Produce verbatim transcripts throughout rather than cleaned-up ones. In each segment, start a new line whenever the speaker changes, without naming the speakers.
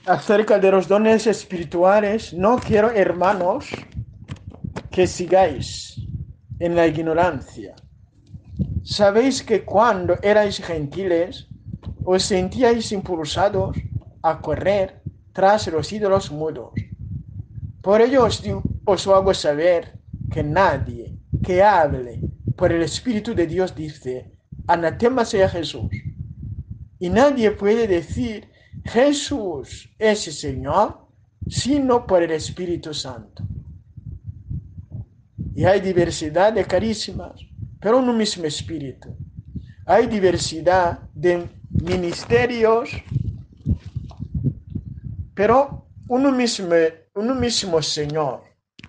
acerca de los dones espirituales, no quiero, hermanos, que sigáis en la ignorancia. Sabéis que cuando erais gentiles, os sentíais impulsados a correr tras los ídolos mudos. Por ello os, os hago saber que nadie que hable por el Espíritu de Dios dice, anatema sea Jesús. Y nadie puede decir, Jesús es el Señor, sino por el Espíritu Santo. Y hay diversidad de carismas, pero un mismo Espíritu. Hay diversidad de ministerios, pero un mismo, un mismo Señor.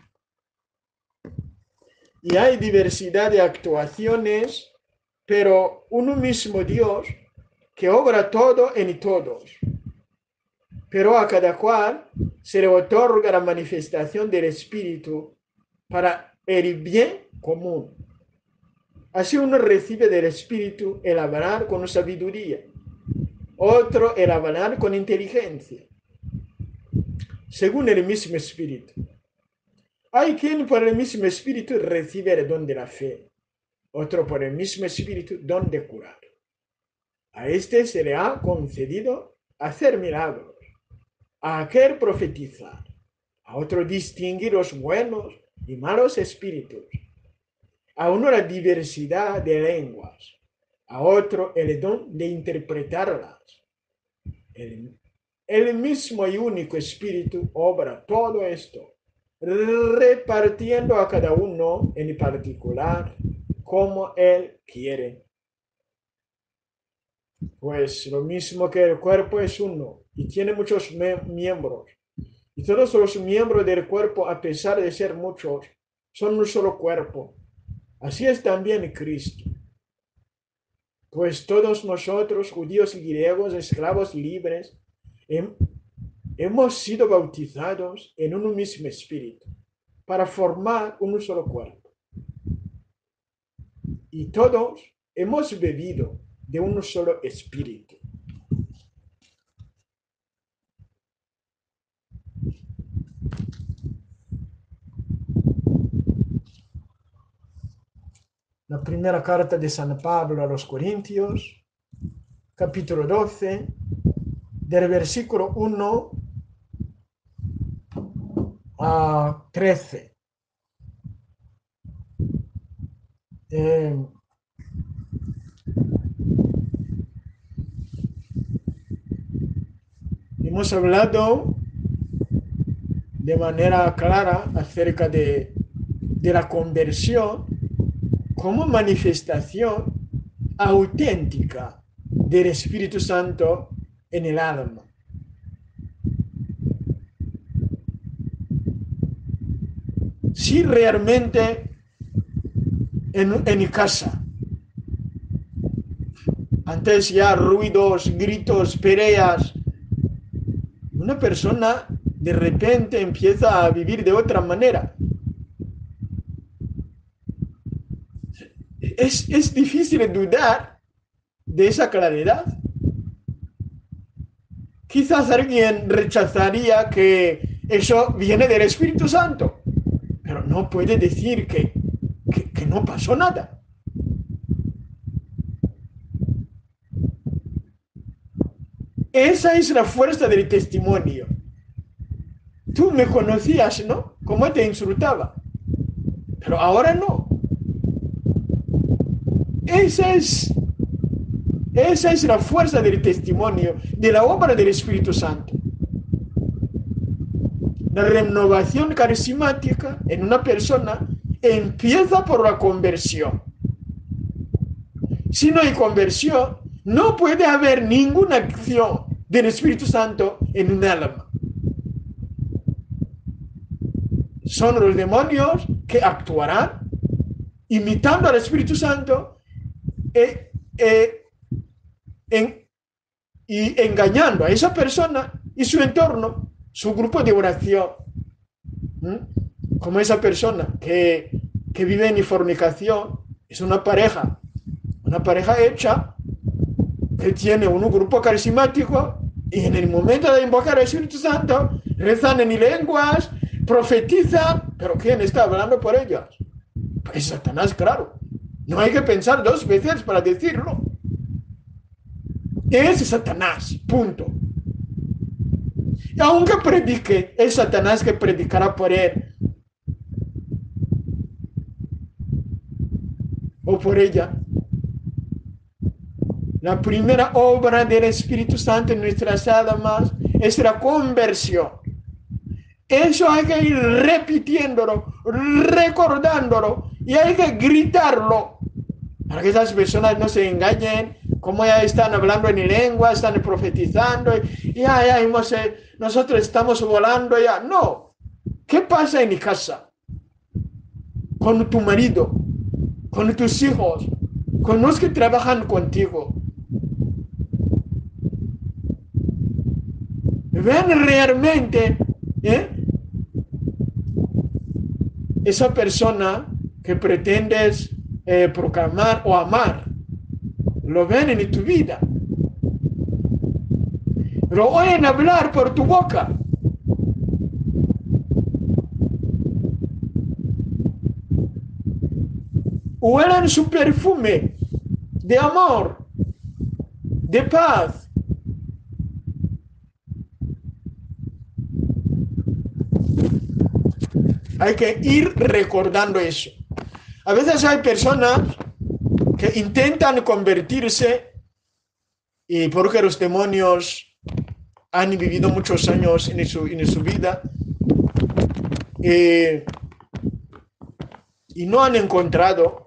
Y hay diversidad de actuaciones, pero un mismo Dios que obra todo en todos. Pero a cada cual se le otorga la manifestación del Espíritu para el bien común. Así uno recibe del Espíritu el hablar con sabiduría, otro el hablar con inteligencia, según el mismo Espíritu. Hay quien por el mismo Espíritu recibe el don de la fe, otro por el mismo Espíritu don de curar. A este se le ha concedido hacer milagros, a aquel profetizar, a otro distinguir los buenos y malos espíritus, a uno la diversidad de lenguas, a otro el don de interpretarlas. El, el mismo y único Espíritu obra todo esto, repartiendo a cada uno en particular como Él quiere. Pues lo mismo que el cuerpo es uno y tiene muchos miembros, y todos los miembros del cuerpo, a pesar de ser muchos, son un solo cuerpo. Así es también Cristo. Pues todos nosotros, judíos y griegos, esclavos libres, hemos sido bautizados en un mismo espíritu para formar un solo cuerpo. Y todos hemos bebido de un solo espíritu. La primera carta de San Pablo a los Corintios, capítulo doce, del versículo uno a trece. Eh, hemos hablado de manera clara acerca de, de la conversión como manifestación auténtica del Espíritu Santo en el alma. Si realmente en, en casa, antes ya ruidos, gritos, peleas, una persona de repente empieza a vivir de otra manera. Es, es difícil dudar de esa claridad. Quizás alguien rechazaría que eso viene del Espíritu Santo, pero no puede decir que, que, que no pasó nada. Esa es la fuerza del testimonio. Tú me conocías, ¿no? Cómo te insultaba. Pero ahora no. Esa es, esa es la fuerza del testimonio, de la obra del Espíritu Santo. La renovación carismática en una persona empieza por la conversión. Si no hay conversión, no puede haber ninguna acción del Espíritu Santo en un alma. Son los demonios que actuarán imitando al Espíritu Santo eh, eh, en, y engañando a esa persona y su entorno, su grupo de oración. ¿Mm? Como esa persona que, que vive en fornicación, es una pareja, una pareja hecha que tiene un grupo carismático Y en el momento de invocar al Espíritu Santo, rezan en lenguas, profetizan, pero ¿quién está hablando por ellas? Pues Satanás, claro. No hay que pensar dos veces para decirlo. Es Satanás, punto. Y aunque predique, es Satanás que predicará por él o por ella. La primera obra del Espíritu Santo en nuestras almas es la conversión. Eso hay que ir repitiéndolo, recordándolo, y hay que gritarlo para que esas personas no se engañen, como ya están hablando en lengua, están profetizando, y ya, ya, hemos, eh, nosotros estamos volando ya. No. ¿Qué pasa en casa? Con tu marido, con tus hijos, con los que trabajan contigo. Ven realmente, ¿eh? esa persona que pretendes eh, proclamar o amar, lo ven en tu vida, lo oyen hablar por tu boca. Huelen su perfume de amor, de paz. Hay que ir recordando eso. A veces hay personas que intentan convertirse y porque los demonios han vivido muchos años en su, en su vida eh, y no han encontrado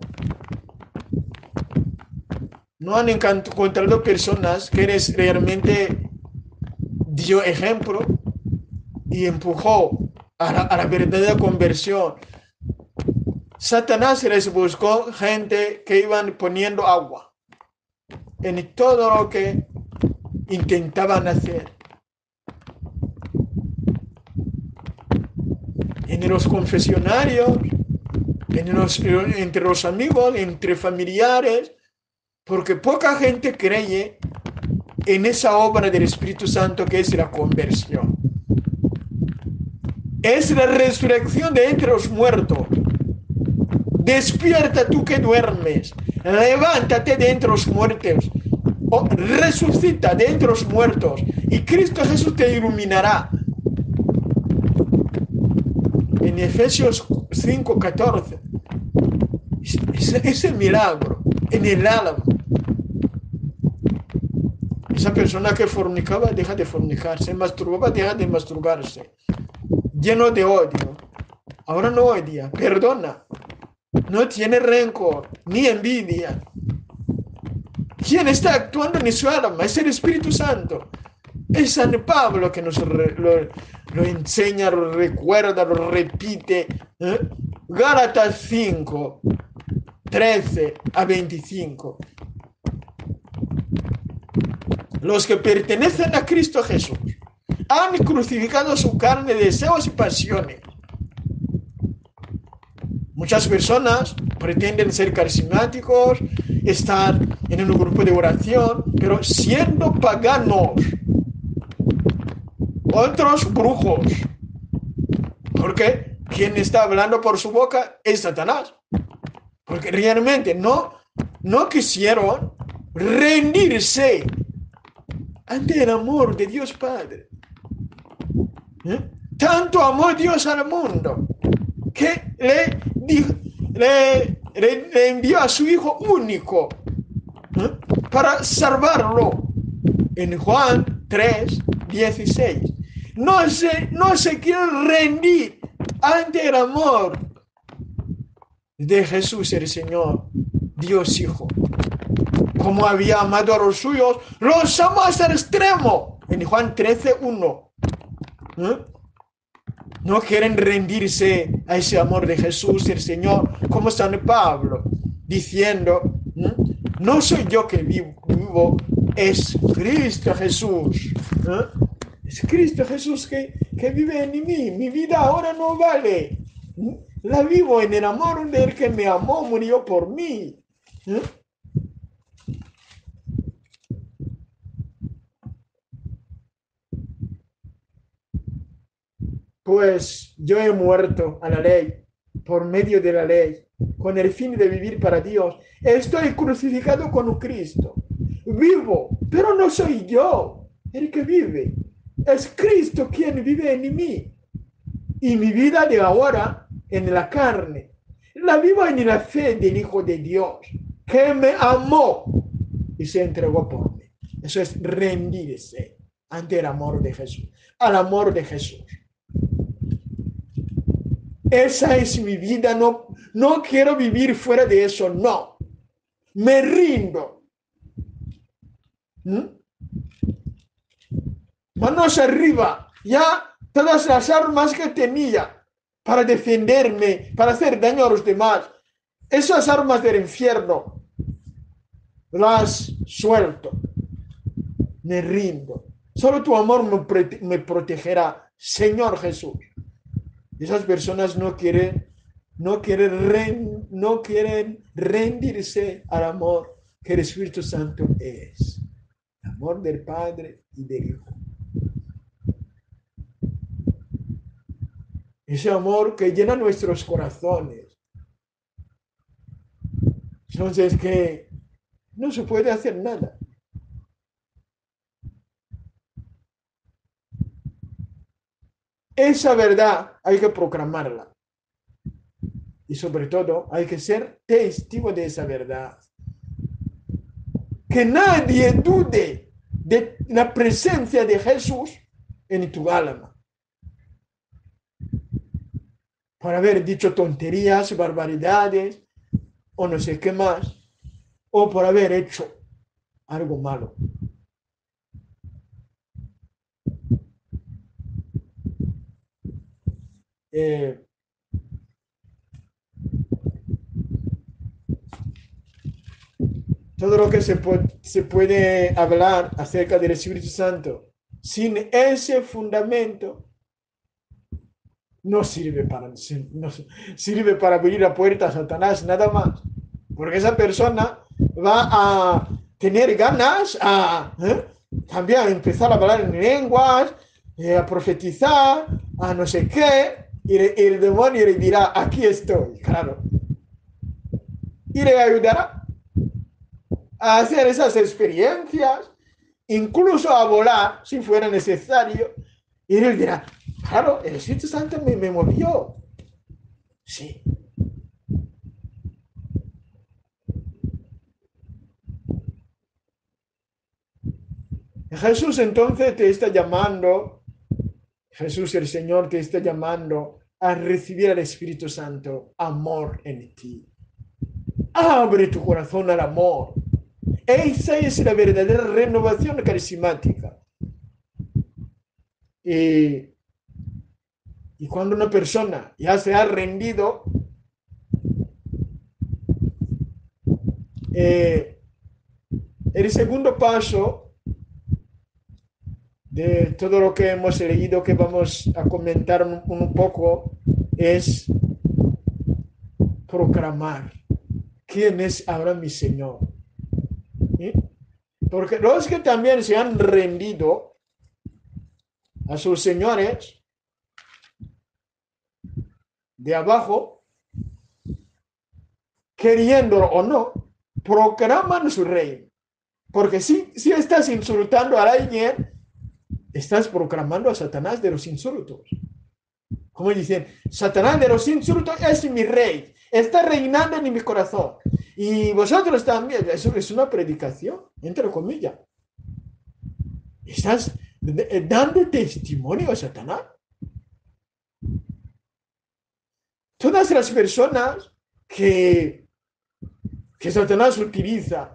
no han encontrado personas que les realmente dio ejemplo y empujó a la, a la verdadera conversión. Satanás les buscó gente que iban poniendo agua en todo lo que intentaban hacer. En los confesionarios, en los, entre los amigos, entre familiares, porque poca gente cree en esa obra del Espíritu Santo que es la conversión. Es la resurrección de entre los muertos. Despierta tú que duermes, levántate de entre los muertos, o resucita de entre los muertos, y Cristo Jesús te iluminará. En Efesios cinco catorce, ese, ese milagro en el alma. Esa persona que fornicaba deja de fornicar, se masturbaba deja de masturbarse, lleno de odio. Ahora no odia, perdona. No tiene rencor, ni envidia. ¿Quién está actuando en su alma? Es el Espíritu Santo. Es San Pablo que nos re, lo, lo enseña, lo recuerda, lo repite. ¿Eh? Gálatas cinco, trece a veinticinco. Los que pertenecen a Cristo Jesús han crucificado su carne, deseos y pasiones. Muchas personas pretenden ser carismáticos, estar en un grupo de oración, pero siendo paganos, otros brujos. Porque quien está hablando por su boca es Satanás. Porque realmente no, no quisieron rendirse ante el amor de Dios Padre. ¿Eh? Tanto amó Dios al mundo que le, le, le, le envió a su Hijo único, ¿eh? para salvarlo. En Juan tres, dieciséis. No se, no se quiere rendir ante el amor de Jesús el Señor, Dios Hijo. Como había amado a los suyos, los amó hasta el extremo. En Juan trece, uno. ¿Eh? No quieren rendirse a ese amor de Jesús el Señor, como San Pablo, diciendo, ¿eh? No soy yo que vivo, vivo, es Cristo Jesús. ¿Eh? Es Cristo Jesús que, que vive en mí. Mi vida ahora no vale. La vivo en el amor del que me amó, murió por mí. ¿Eh? pues yo he muerto a la ley, por medio de la ley, con el fin de vivir para Dios. Estoy crucificado con Cristo. Vivo, pero no soy yo el que vive. Es Cristo quien vive en mí. Y mi vida de ahora en la carne la vivo en la fe del Hijo de Dios, que me amó y se entregó por mí. Eso es rendirse ante el amor de Jesús, al amor de Jesús. Esa es mi vida, no, no quiero vivir fuera de eso, no. Me rindo. ¿Mm? Manos arriba, ya todas las armas que tenía para defenderme, para hacer daño a los demás, esas armas del infierno, las suelto. Me rindo. Solo tu amor me, me protegerá, Señor Jesús. Esas personas no quieren, no quieren, ren, no quieren rendirse al amor que el Espíritu Santo es. El amor del Padre y del Hijo. Ese amor que llena nuestros corazones. Entonces que no se puede hacer nada. Esa verdad hay que proclamarla. Y sobre todo hay que ser testigo de esa verdad. Que nadie dude de la presencia de Jesús en tu alma. Por haber dicho tonterías, barbaridades, o no sé qué más, o por haber hecho algo malo. Eh, todo lo que se puede, se puede hablar acerca del Espíritu Santo sin ese fundamento no sirve para, no sirve para abrir la puerta a Satanás, nada más. Porque esa persona va a tener ganas a ¿eh? también a empezar a hablar en lenguas, eh, a profetizar, a no sé qué, y, y el demonio le dirá, aquí estoy, claro. Y le ayudará a hacer esas experiencias, incluso a volar, si fuera necesario, y él dirá, claro, el Espíritu Santo me, me movió. Sí. Jesús entonces te está llamando, Jesús el Señor te está llamando a recibir al Espíritu Santo, amor en ti. Abre tu corazón al amor. Esa es la verdadera renovación carismática. Y, y cuando una persona ya se ha rendido, eh, el segundo paso de todo lo que hemos leído, que vamos a comentar un, un poco, es proclamar quién es ahora mi Señor. ¿Sí? Porque los que también se han rendido a sus señores de abajo, queriéndolo o no, proclaman su reino. Porque si, si estás insultando a alguien, estás proclamando a Satanás de los insultos. Como dicen, Satanás de los insultos es mi rey, está reinando en mi corazón. Y vosotros también, eso es una predicación, entre comillas. Estás dando testimonio a Satanás. Todas las personas que, que Satanás utiliza,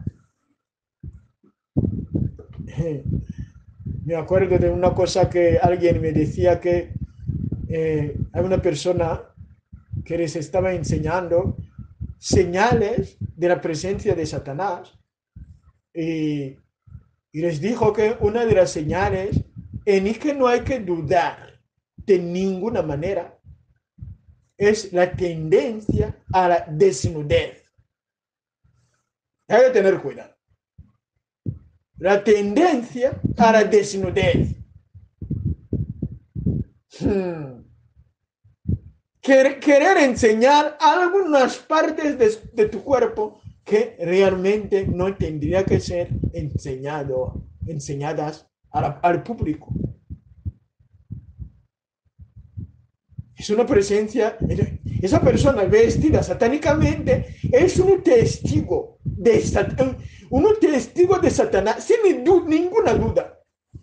eh, me acuerdo de una cosa que alguien me decía, que eh, hay una persona que les estaba enseñando señales de la presencia de Satanás y, y les dijo que una de las señales en que no hay que dudar de ninguna manera es la tendencia a la desnudez. Hay que tener cuidado. La tendencia a la desnudez. Hmm. querer enseñar algunas partes de, de tu cuerpo que realmente no tendría que ser enseñado, enseñadas a la, al público. Es una presencia, esa persona vestida satánicamente es un testigo de Satanás, un testigo de Satanás, sin du ninguna duda.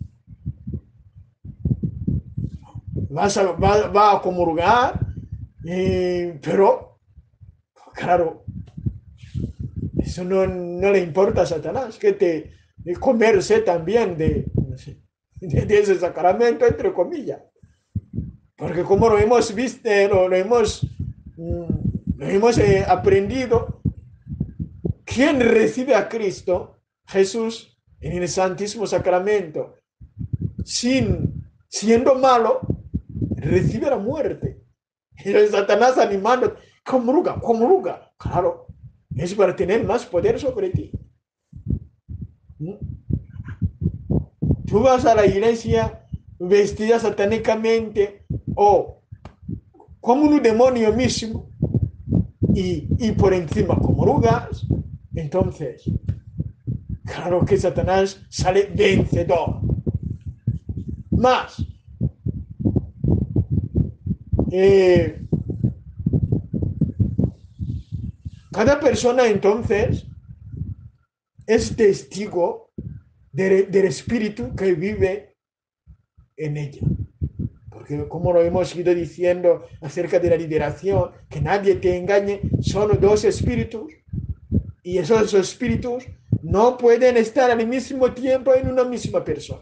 Vas a, va, va a comulgar, eh, pero, claro, eso no, no le importa a Satanás, que te de comerse también de, no sé, de, de ese sacramento, entre comillas. Porque como lo hemos visto, lo, lo hemos, lo hemos eh, aprendido, quien recibe a Cristo, Jesús, en el Santísimo Sacramento, sin, siendo malo, recibe la muerte. Y el Satanás animando, comulga, comulga. Claro, es para tener más poder sobre ti. Tú vas a la iglesia vestida satánicamente o como un demonio mismo y, y por encima comulgas, entonces, claro que Satanás sale vencedor. Más, eh, cada persona entonces es testigo de, del espíritu que vive en ella. Porque como lo hemos ido diciendo acerca de la liberación, que nadie te engañe, son dos espíritus y esos espíritus no pueden estar al mismo tiempo en una misma persona.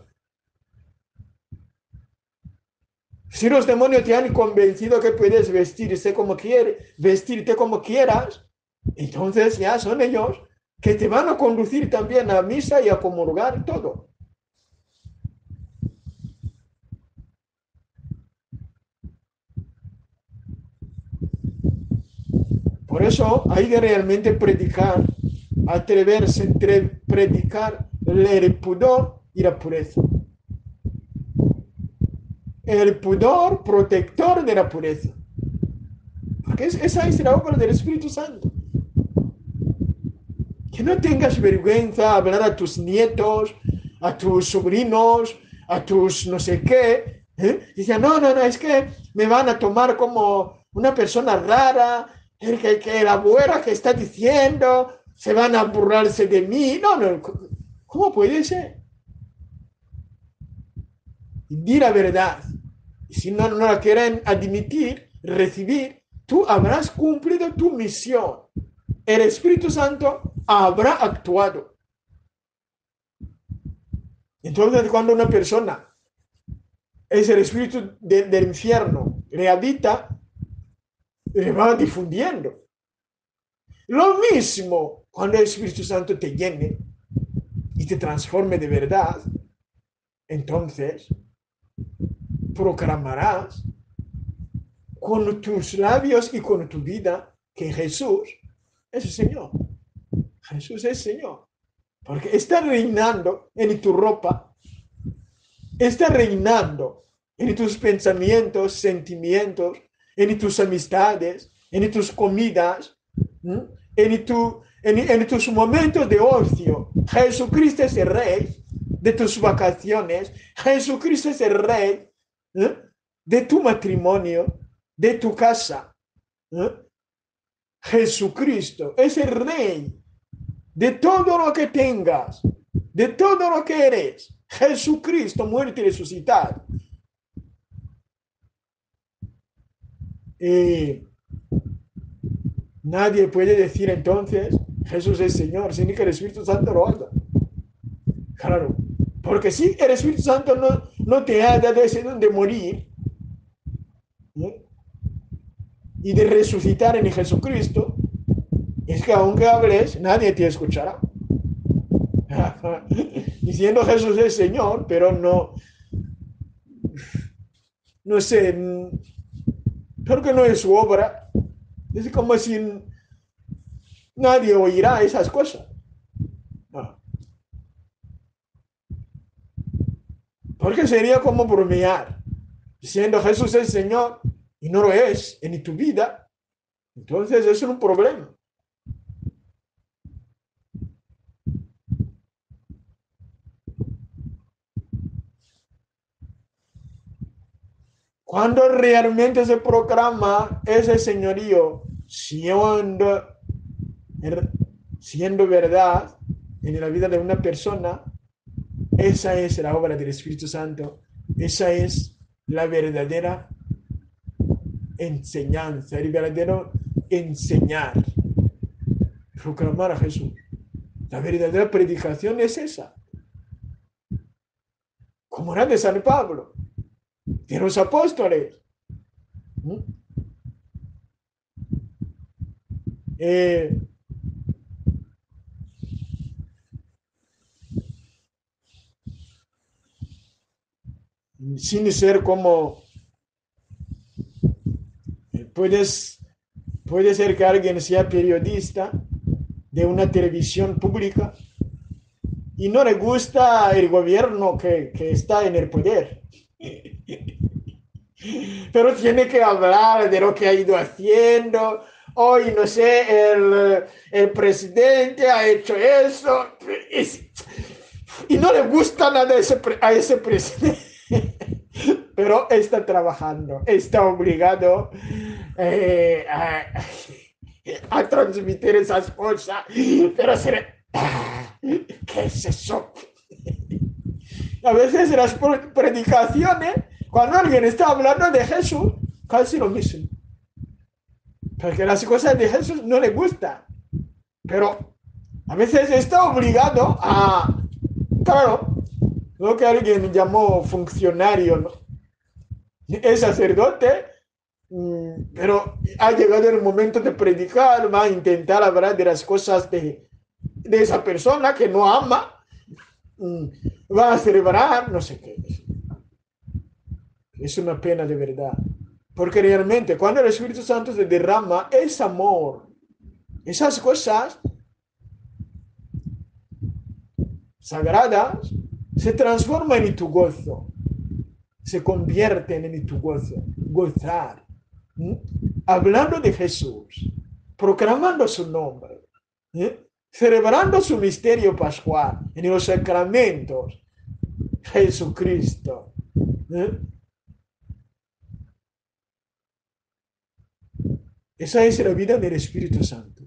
Si los demonios te han convencido que puedes vestirse como quieres, vestirte como quieras, entonces ya son ellos que te van a conducir también a misa y a comulgar todo. Por eso hay que realmente predicar, atreverse entre predicar el pudor y la pureza. El pudor protector de la pureza. Porque esa es la obra del Espíritu Santo. Que no tengas vergüenza a hablar a tus nietos, a tus sobrinos, a tus no sé qué. ¿eh? Dicen, no, no, no, es que me van a tomar como una persona rara, el que, que la abuela que está diciendo, se van a burlarse de mí. No, no, ¿cómo puede ser? Di la verdad. Y si no, no la quieren admitir, recibir, tú habrás cumplido tu misión. El Espíritu Santo habrá actuado. Entonces, cuando una persona es el espíritu de, del infierno, le habita, le va difundiendo. Lo mismo cuando el Espíritu Santo te llene y te transforme de verdad, entonces proclamarás con tus labios y con tu vida que Jesús es el Señor. Jesús es Señor. Porque está reinando en tu ropa, está reinando en tus pensamientos, sentimientos, en tus amistades, en tus comidas, en, tu, en, en tus momentos de ocio. Jesucristo es el Rey de tus vacaciones. Jesucristo es el Rey ¿eh? de tu matrimonio, de tu casa. ¿eh? Jesucristo es el Rey de todo lo que tengas, de todo lo que eres. Jesucristo muerto y resucitado. Y nadie puede decir entonces Jesús es Señor sin que el Espíritu Santo lo haga. Claro, porque si el Espíritu Santo no, no te ha dado ese don de morir ¿eh? y de resucitar en Jesucristo, es que aunque hables, nadie te escuchará. Diciendo Jesús es Señor, pero no, no sé, porque no es su obra. Es como si nadie oirá esas cosas. No. Porque sería como bromear, diciendo Jesús es Señor, y no lo es en tu vida, entonces es un problema. Cuando realmente se proclama ese señorío siendo, siendo verdad en la vida de una persona, esa es la obra del Espíritu Santo, esa es la verdadera enseñanza, el verdadero enseñar, proclamar a Jesús. La verdadera predicación es esa, como era de San Pablo, de los apóstoles. ¿Mm? Eh, sin ser como, puedes, puede ser que alguien sea periodista de una televisión pública y no le gusta el gobierno que, que está en el poder. Pero tiene que hablar de lo que ha ido haciendo. Hoy, no sé, el, el presidente ha hecho eso. Y no le gusta nada a ese, a ese presidente. Pero está trabajando, está obligado eh, a, a transmitir esas cosas. Pero será... ¿Qué es eso? A veces las predicaciones, cuando alguien está hablando de Jesús, casi lo mismo. Porque las cosas de Jesús no le gustan. Pero a veces está obligado a, claro, lo que alguien llamó funcionario, ¿no? Es sacerdote, pero ha llegado el momento de predicar, va a intentar hablar de las cosas de, de esa persona que no ama, va a celebrar, no sé qué. Es una pena de verdad. Porque realmente cuando el Espíritu Santo se derrama, es amor. Esas cosas sagradas se transforman en tu gozo. Se convierten en tu gozo. Gozar. ¿Mm? Hablando de Jesús. Proclamando su nombre. ¿Eh? Celebrando su misterio pascual en los sacramentos. Jesucristo. ¿Eh? Esa es la vida del Espíritu Santo.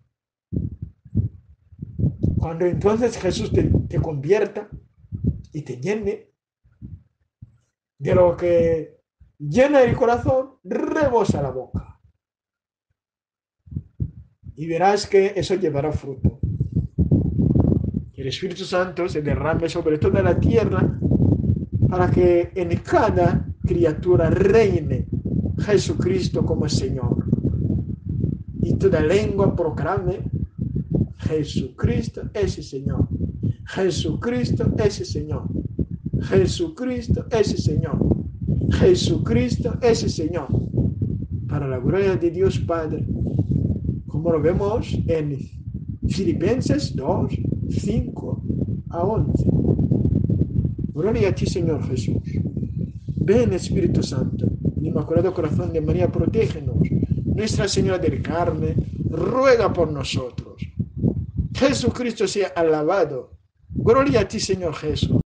Cuando entonces Jesús te, te convierta y te llene de lo que llena el corazón, rebosa la boca. Y verás que eso llevará fruto. El Espíritu Santo se derrame sobre toda la tierra para que en cada criatura reine Jesucristo como Señor. Y toda lengua proclame: Jesucristo es Señor. Jesucristo es Señor. Jesucristo es Señor. Jesucristo es Señor. Para la gloria de Dios Padre, como lo vemos en Filipenses dos, cinco a once. Gloria a ti, Señor Jesús. Ven, Espíritu Santo. El Inmaculado Corazón de María, protégenos. Nuestra Señora del Carmen, ruega por nosotros. Jesucristo sea alabado. Gloria a ti, Señor Jesús.